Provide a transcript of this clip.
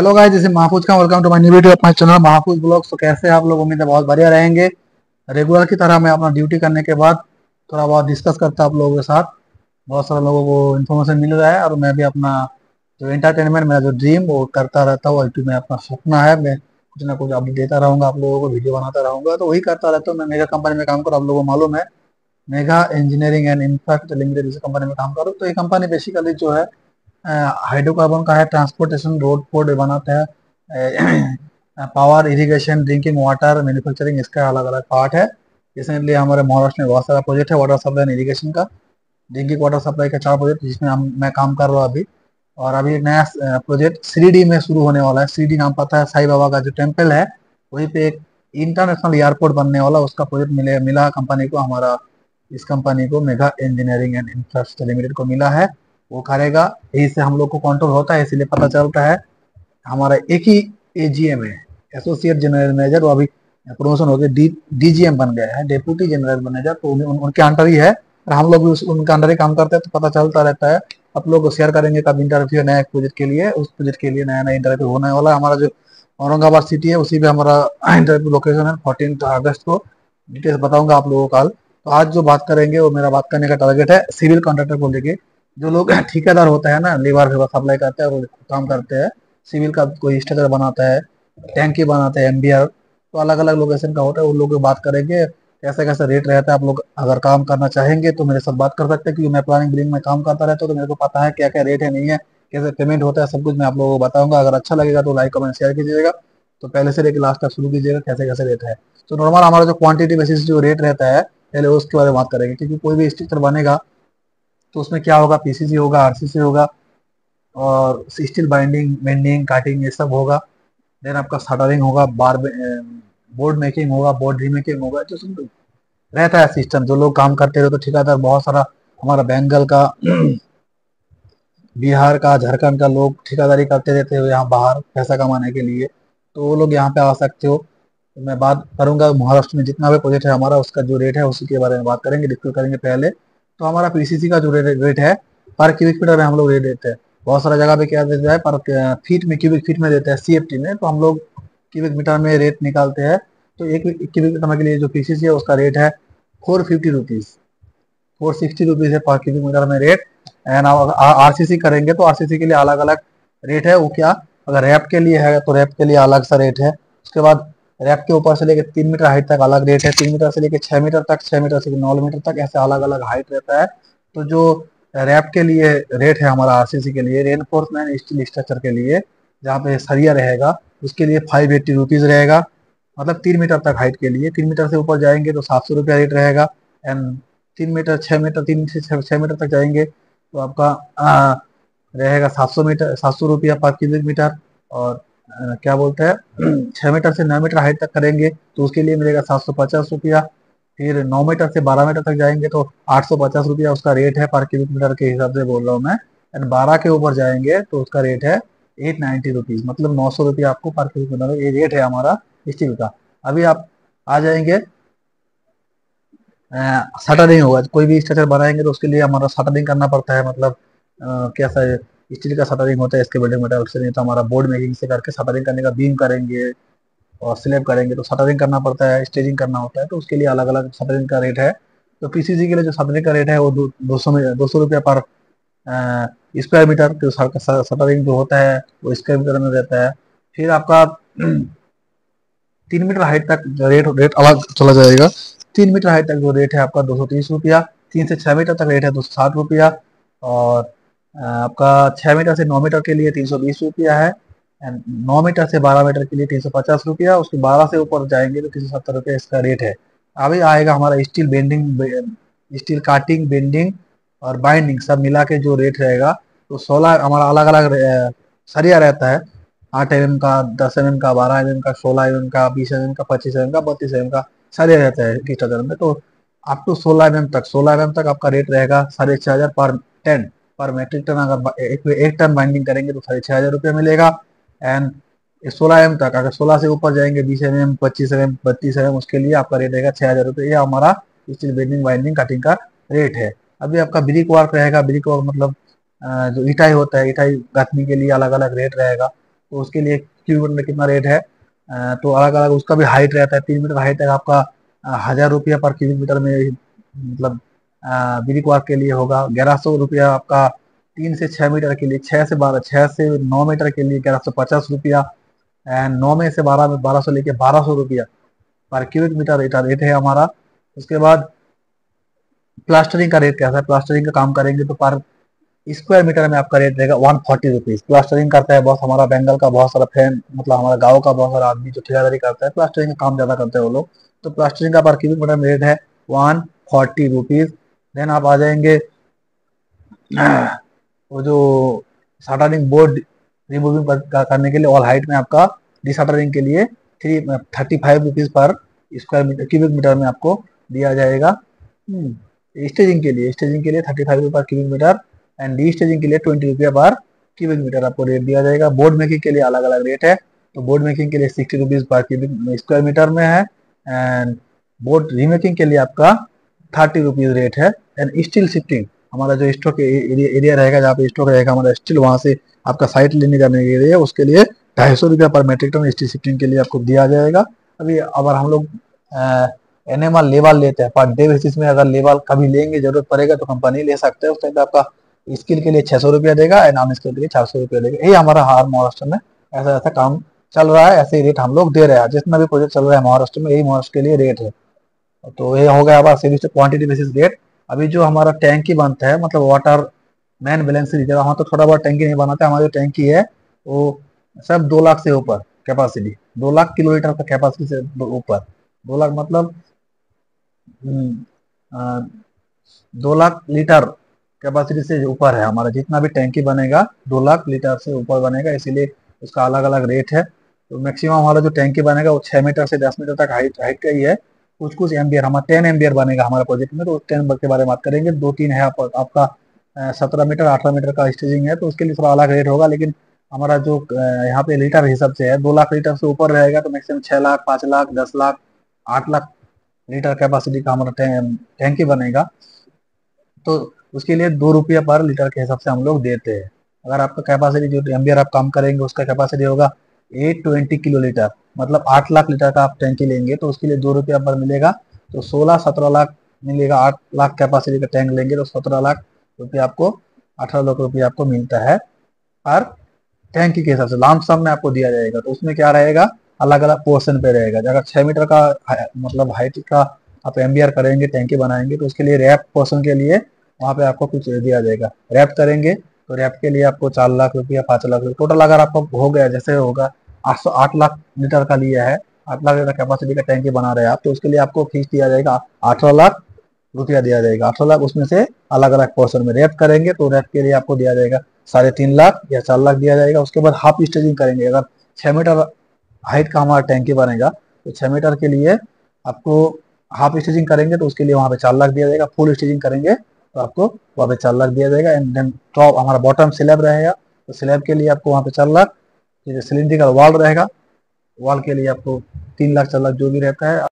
Hello guys, जैसे महफूज का welcome to my new video अपना चैनल महफूज ब्लॉग्स। तो कैसे हैं आप लोग? उम्मीद है बहुत बढ़िया रहेंगे। रेगुलर की तरह मैं अपना ड्यूटी करने के बाद थोड़ा बहुत डिस्कस करता हूँ आप लोगों के साथ। बहुत सारे लोगों को इन्फॉर्मेशन मिल रहा है और मैं भी अपना जो एंटरटेनमेंट, मेरा जो ड्रीम वो करता रहता हूँ। अल्टीमेट में अपना सपना है, मैं कुछ ना कुछ अपडेट देता रहूंगा, आप लोगों को वीडियो बनाता रहूंगा, तो वही करता रहता हूँ। मैं मेगा कंपनी में काम करूँ, आप लोगों को मालूम है, mega engineering and infrastructure limited इस कंपनी में काम करूँ। तो ये कंपनी बेसिकली जो है हाइड्रोकार्बन का है, ट्रांसपोर्टेशन, रोड फोड बनाता है, power, irrigation, drinking water, manufacturing, इसका अलग अलग पार्ट है। रिसेंटली हमारे महाराष्ट्र में बहुत सारा प्रोजेक्ट है वाटर सप्लाई एंड इरिगेशन का, ड्रिंकिंग वाटर सप्लाई का 4 प्रोजेक्ट जिसमें मैं काम कर रहा हूँ अभी। और अभी एक नया प्रोजेक्ट श्रीडी में शुरू होने वाला है। श्रीडी नाम पता है, साईं बाबा का जो टेम्पल है, वहीं पे एक इंटरनेशनल एयरपोर्ट बनने वाला, उसका प्रोजेक्ट मिला कंपनी को, हमारा इस कंपनी को Megha engineering and infrastructure limited को मिला है। वो करेगा, यही से हम लोग को कंट्रोल होता है, इसीलिए पता चलता है। हमारा एक ही एजीएम है, एसोसिएट जनरल मैनेजर, वो अभी प्रमोशन हो गया, डीजीएम बन गया है, डेप्यूटी जनरल मैनेजर, तो उनके अंडर ही है और हम लोग भी उनके अंडर ही काम करते हैं, तो पता चलता रहता है। आप लोग को शेयर करेंगे कब इंटरव्यू है नया प्रोजेक्ट के लिए, उस प्रोजेक्ट के लिए नया नया इंटरव्यू होने वाला है। हमारा जो औरंगाबाद सिटी है उसी पे हमारा इंटरव्यू लोकेशन है, 14 अगस्त को। डिटेल्स बताऊंगा आप लोगों को कल। तो आज जो बात करेंगे वो मेरा बात करने का टारगेट है सिविल कॉन्ट्रैक्टर को लेके। जो लोग ठेकेदार होता है ना, लेबर वेबर सप्लाई करते हैं और काम करते हैं, सिविल का कोई स्ट्रक्चर बनाता है, टैंकी बनाते हैं, एमबीआर, तो अलग अलग लोकेशन का होता है, उन लोगों की बात करेंगे कैसे कैसे रेट रहता है। आप लोग अगर काम करना चाहेंगे तो मेरे साथ बात कर सकते हैं, क्योंकि मैं प्लानिंग बिलिंग में काम करता रहता हूँ, तो मेरे को पता है क्या क्या रेट है, नहीं है, कैसे पेमेंट होता है, सब कुछ मैं आप लोगों को बताऊंगा। अगर अच्छा लगेगा तो लाइक कमेंट शेयर कीजिएगा। तो पहले से लेकर लास्ट तक शुरू कीजिएगा कैसे कैसे रेट है। तो नॉर्मल हमारा जो क्वांटिटी बेसिस जो रेट रहता है, पहले उसके बारे में बात करेंगे, क्योंकि कोई भी स्ट्रक्चर बनेगा तो उसमें क्या होगा, पीसीसी होगा, आरसीसी होगा, और स्टील बाइंडिंग, बेंडिंग, काटिंग, ये सब होगा। देन आपका शटरिंग होगा, बोर्ड मेकिंग होगा, बोर्ड रीमेकिंग होगा, तो सब रहता है सिस्टम। जो लोग काम करते रहे तो ठेकेदार बहुत सारा, हमारा बंगाल का, बिहार का, झारखंड का लोग ठेकेदारी करते रहते हो यहाँ बाहर पैसा कमाने के लिए, तो वो लोग यहाँ पे आ सकते हो। तो मैं बात करूंगा महाराष्ट्र में जितना भी प्रोजेक्ट है हमारा, उसका जो रेट है उसी के बारे में बात करेंगे, डिस्कस करेंगे पहले। तो हमारा पीसीसी का जो रेट है, पर क्यूबिक मीटर में हम लोग रेट देते हैं। बहुत सारा जगह पे क्या देता है, पर फीट में, क्यूबिक फीट में देते हैं सीएफटी में, तो हम लोग क्यूबिक मीटर में रेट निकालते हैं। तो एक क्यूबिक मीटर के लिए जो पीसीसी है उसका रेट है 450 रुपीज, 460 रुपीज है पर क्यूबिक मीटर में रेट। एंड आरसीसी करेंगे तो आरसीसी के लिए अलग अलग रेट है। वो क्या, अगर रैप के लिए है तो रैप के लिए अलग सा रेट है। उसके बाद रैप के ऊपर से लेकर 3 मीटर हाइट तक अलग रेट है, 3 मीटर से लेकर 6 मीटर तक, 6 मीटर से 9 मीटर तक, ऐसे अलग अलग हाइट रहता है। तो जो रैप के लिए रेट है हमारा, आरसीसी के लिए, रेनफोर्समेंट स्टील स्ट्रक्चर के लिए, जहाँ पे सरिया रहेगा, उसके लिए 580 रुपीज रहेगा। मतलब 3 मीटर तक हाइट के लिए, 3 मीटर से ऊपर जाएंगे तो 700 रुपया रेट रहेगा। एंड 3 मीटर, 6 मीटर, 3 से 6 मीटर तक जाएंगे तो आपका रहेगा 700 मीटर, 700 रुपया पर क्यूबिक मीटर। और क्या बोलते हैं 6 मीटर से 9 मीटर हाइट तक करेंगे तो उसके लिए मिलेगा 750 रुपया। फिर 9 मीटर से 12 मीटर तक जाएंगे तो 850 रुपया उसका रेट है, पर क्यूबिक मीटर के हिसाब से बोल रहा हूँ मैं। एंड 12 के ऊपर जाएंगे तो उसका रेट है 890 रुपीज, मतलब 900 रुपया आपको पर क्यूबिक मीटर, ये रेट है हमारा स्टील का। अभी आप आ जाएंगे, शटरिंग होगा, कोई भी स्ट्रक्चर बनाएंगे तो उसके लिए हमारा शटरिंग करना पड़ता है। मतलब कैसा है, स्टील का शटरिंग होता है, इसके बिल्डिंग मटेरियल से, नहीं तो हमारा बोर्ड मेकिंग से करके शटरिंग करने का, बीम करेंगे और स्लैब करेंगे तो शटरिंग करना पड़ता है, स्टेजिंग करना होता है, तो उसके लिए अलग अलग शटरिंग का रेट है। तो पीसीसी के लिए जो शटरिंग का रेट है वो 200 रुपया पर स्क्वायर मीटर, तो शटरिंग जो होता है वो स्क्वायर मीटर में रहता है। फिर आपका 3 मीटर हाइट तक रेट रेट अलग चला जाएगा। 3 मीटर हाइट तक जो रेट है आपका 230 रुपया, 3 से 6 मीटर तक रेट है 260 रुपया। और आपका 6 मीटर से 9 मीटर के लिए 320 रुपया है। एंड 9 मीटर से 12 मीटर के लिए 350 रुपया, उसके 12 से ऊपर जाएंगे तो 370 रुपया इसका रेट है। अभी आएगा हमारा steel bending, steel cutting, bending और बाइंडिंग सब मिला के जो रेट रहेगा, तो 16 हमारा अलग अलग सरिया रहता है। 8 mm का, 10 mm का, 12 mm का, 16 mm का, 20 mm का, 25 mm का, 32 mm का सारे रहता है किस हजार में। तो अप टू 16 mm तक, 16 mm तक आपका रेट रहेगा 6,500 पर टन, पर मेट्रिक टन। अगर एक टन बाइंडिंग करेंगे तो 6,500 रुपया मिलेगा। एंड 16 mm तक, अगर 16 से ऊपर जाएंगे, 20 mm, 25 mm, 32 mm, उसके लिए आपका रेट रहेगा 6,000 रुपये। ये हमारा स्टील बेंडिंग, बाइंडिंग, कटिंग का रेट है। अभी आपका ब्रिक वर्क रहेगा, ब्रिक वर्क मतलब जो ईटाई होता है, ईटाई गाथनी के लिए अलग अलग रेट रहेगा। तो उसके लिए क्यूबिक मीटर में कितना रेट है, तो अलग अलग उसका भी हाइट रहता है। 3 मीटर हाइट है आपका 1000 रुपया पर क्यूबिक मीटर में, मतलब ब्रिक वर्क के लिए होगा। 1100 रुपया आपका 3 से 6 मीटर के लिए, 6 से 12, 6 से 9 मीटर के लिए 1150 रुपया, एंड 9 में से 12 में 1200 लेके 1200 रुपया पर क्यूबिक मीटर रेट है हमारा। उसके बाद प्लास्टरिंग का रेट कैसा है, प्लास्टरिंग का काम करेंगे तो पर स्क्वायर मीटर में आपका रेट रहेगा 140 रुपीज। प्लास्टरिंग करता है बहुत हमारा बेंगल का बहुत सारा फ्रेंड, मतलब हमारा गांव का बहुत सारा आदमी जो ठेकेदारी करता है, प्लास्टरिंग का काम ज्यादा करते हैं वो लोग। तो प्लास्टरिंग का पर क्यूबिक मीटर में रेट है 140 रुपीज। देन आप आ जाएंगे वो जो शटरिंग बोर्ड रिमूविंग करने के लिए ऑल हाइट में आपका डिशटरिंग के लिए 35 rupees per square metre cubic metre में आपको दिया जाएगा। स्टेजिंग के लिए 35 रुपये per cubic metre, and destaging के लिए 20 रुपया पर क्यूबिक मीटर आपको रेट दिया जाएगा। बोर्ड मेकिंग के लिए अलग अलग रेट है, तो बोर्ड मेकिंग के लिए 60 rupees per cubic square metre में है, एंड बोर्ड रीमेकिंग के लिए आपका 30 रुपीज रेट है। एंड स्टील शिफ्टिंग, हमारा जो स्टॉक एरिया रहेगा जहाँ पे स्टॉक रहेगा हमारा स्टील, वहां से आपका साइट लेने जाने के लिए उसके लिए 250 रुपया पर मेट्रिक टन स्टील शिफ्टिंग के लिए आपको दिया जाएगा। अभी अगर हम लोग एनएमआर लेवल लेते हैं पर डे बेसिस में, अगर लेवल कभी लेंगे जरूरत पड़ेगा तो कंपनी ले सकते हैं, उस टाइम पे आपका स्किल के लिए 600 रुपया देगा, नॉन स्किल के लिए 400 रुपया देगा। यही हमारा हार महाराष्ट्र में ऐसा ऐसा काम चल रहा है, ऐसे ही रेट हम लोग दे रहे हैं। जितना भी प्रोजेक्ट चल रहा है महाराष्ट्र में, यही महाराष्ट्र के लिए रेट है। तो ये हो गया हमारा सीरीज क्वांटिटी बेसिस रेट। अभी जो हमारा टैंकी बनता है, मतलब वाटर मैन बैलेंस रिजर्व, हम तो थोड़ा बहुत टैंकी नहीं बनाते, हमारी जो टैंकी है वो सब 2 लाख से ऊपर कैपेसिटी, 2 लाख किलोलीटर का कैपेसिटी से ऊपर, 2 लाख मतलब 2 लाख लीटर कैपेसिटी से ऊपर है हमारा। जितना भी टैंकी बनेगा 2 लाख लीटर से ऊपर बनेगा, इसीलिए उसका अलग अलग रेट है। तो मैक्सिमम हमारा जो टैंकी बनेगा वो 6 मीटर से 10 मीटर तक हाइट का ही है। कुछ कुछ एम्बियर, हमारा 10 एम्बियर बनेगा हमारे प्रोजेक्ट में, तो 10 के बारे में बात करेंगे। 2-3 है आपका 17 मीटर 18 मीटर का स्टेजिंग है, तो उसके लिए थोड़ा अलग रेट होगा। लेकिन हमारा जो यहाँ पे लीटर हिसाब से है, 2 लाख लीटर से ऊपर रहेगा तो maximum 6 lakh, 5 lakh, 10 lakh, 8 lakh litre capacity का हमारा टैंकी बनेगा। तो उसके लिए 2 रुपया पर लीटर के हिसाब से हम लोग देते हैं। अगर आपका कैपेसिटी जो एम्बियर आप काम करेंगे उसका कैपेसिटी होगा 820 किलोलीटर, मतलब 8 लाख लीटर का आप टैंकी लेंगे तो उसके लिए 2 रुपया पर मिलेगा, तो 16-17 लाख मिलेगा। 8 लाख कैपेसिटी का टैंक लेंगे तो 17 लाख रुपया आपको, 18 लाख रुपया आपको मिलता है पर टैंकी के हिसाब से। लाम सम में आपको दिया जाएगा, तो उसमें क्या रहेगा, अलग अलग पोर्शन पे रहेगा। अगर 6 मीटर का मतलब हाइट का आप एम्बियर करेंगे, टैंकी बनाएंगे, तो उसके लिए रैप पोर्शन के लिए वहाँ पे आपको कुछ दिया जाएगा। रैप करेंगे तो रैप के लिए आपको 4 लाख रुपया, 5 लाख रुपया टोटल। अगर आपको हो गया, जैसे होगा 8 लाख लीटर का लिया है, 8 लाख लीटर कैपेसिटी का टैंकी बना रहे हैं आप, तो उसके लिए आपको फीस दिया जाएगा 18 लाख रुपया दिया जाएगा। 18 लाख उसमें से अलग अलग पोर्शन में रैप करेंगे तो रैप के लिए आपको दिया जाएगा 3.5 लाख या 4 लाख दिया जाएगा। उसके बाद हाफ स्टेजिंग करेंगे, अगर 6 मीटर हाइट का हमारा टैंकी बनेगा तो 6 मीटर के लिए आपको हाफ स्टेजिंग करेंगे तो उसके लिए वहाँ पे 4 लाख दिया जाएगा। फुल स्टेजिंग करेंगे तो आपको वहाँ पे 4 लाख दिया जाएगा। एंड देन टॉप हमारा बॉटम स्लैब रहेगा, तो स्लैब के लिए आपको वहाँ पे 4 लाख। सिलिंड्रिकल वॉल रहेगा, वॉल के लिए आपको 3 लाख 4 लाख जो भी रहता है।